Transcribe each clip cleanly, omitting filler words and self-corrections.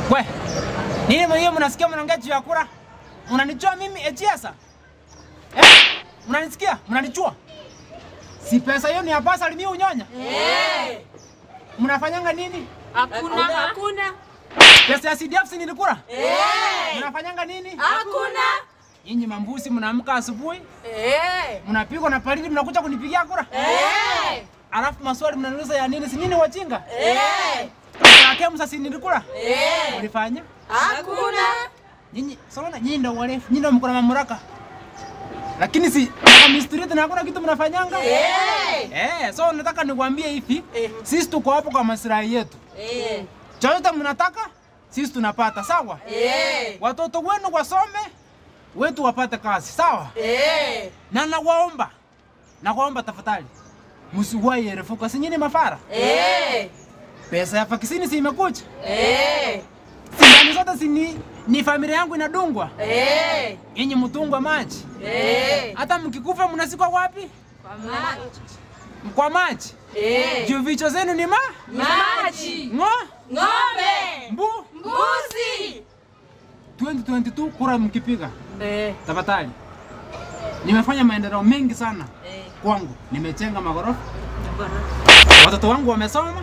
We, nini mwenyewe mnasikia mnaongea juu ya kura? Unanichua mimi Echiasa? Mnanisikia? Mnanichua? Si pesa hiyo ni hapa salimia unyonya? Mnafanyanga nini? Hakuna. Pesa ya CDF si nilikura? Mnafanyanga nini? Hakuna. Nyinyi mambusi mnaamka asubuhi? Mnapigwa na palili mnakuja kunipigia kura? Alafu maswali mnaniuliza ya nini? Si nini wajinga? Kama msasi nilikura? Ulifanya? Hakuna. Nyinyi, sawana nyinyi ndio warefu, nyinyi ndio mko na mamlaka. Lakini si kama mistriti na hakuna kitu mnafanyanga? So nataka niwaambie hivi, sisi tuko hapo kwa maslahi yetu. Chochote mnataka, sisi tunapata, sawa? Watoto wenu wasome, wetu wapate kazi, sawa? Na nawaomba tafadhali, msiwahi erefuka, si nyinyi mafara? Pesa ya fakisini si imekuja? Sindani zote si ni familia yangu inadungwa? Nyinyi mtungwa maji? Hata mkikufa mnasikwa wapi? Kwa maji? Juu vichwa zenu ni Maji. Ng'ombe. Mbuzi. 2022 kura mkipiga. Tafadhali. Nimefanya maendeleo mengi sana. Kwangu. Nimejenga magorofa. Watoto wangu wamesoma.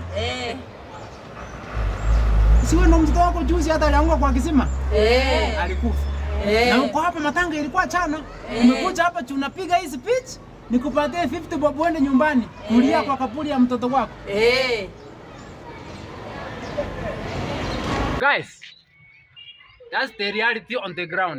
Siwe ndo mtoto wako juzi hata alianguka kwa kisima? Alikufa. Na uko hapa matanga ilikuwa chana. Umekuja hapa tunapiga hii speech, nikupatie 50 bob uende nyumbani. Kulia kwa kapuli ya mtoto wako. Guys, that's the reality on the ground.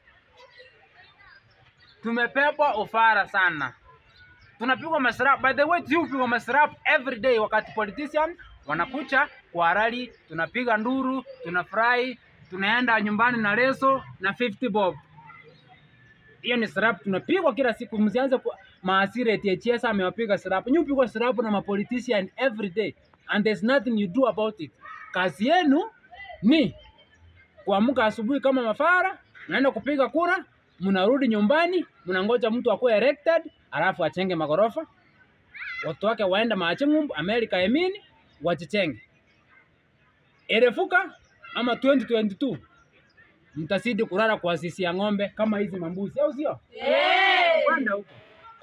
Tumepepwa ufara sana. Tunapigwa masrap. By the way, tunapigwa masrap every day wakati politician wanakucha kwa rally, tunapiga nduru, tunafurahi, tunaenda nyumbani na leso na 50 bob. Hiyo ni slap tunapigwa kila siku. Msianze maasira eti Echiasa amewapiga slap. Nyinyi mpigwa slap na mapolitician every day and there's nothing you do about it. Kazi yenu ni kuamka asubuhi kama mafara, naenda kupiga kura, mnarudi nyumbani, mnangoja mtu akuwe elected, alafu achenge magorofa. Watu wake waenda maachingumbu America Emini wachichenge. Erefuka ama 2022 mtasidi kurara kwa sisi ya ng'ombe kama hizi mambuzi, au sio? Panda huko.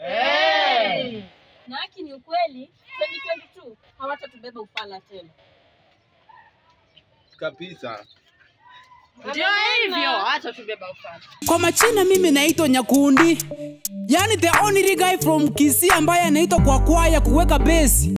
Na haki ni ukweli, 2022 hawatatubeba ufala tena. Kabisa. Ndio hivyo, acha tubeba ufala. Kwa majina mimi naitwa Nyakundi. Yani the only guy from Kisii ambaye anaitwa kwa kwaya kuweka base.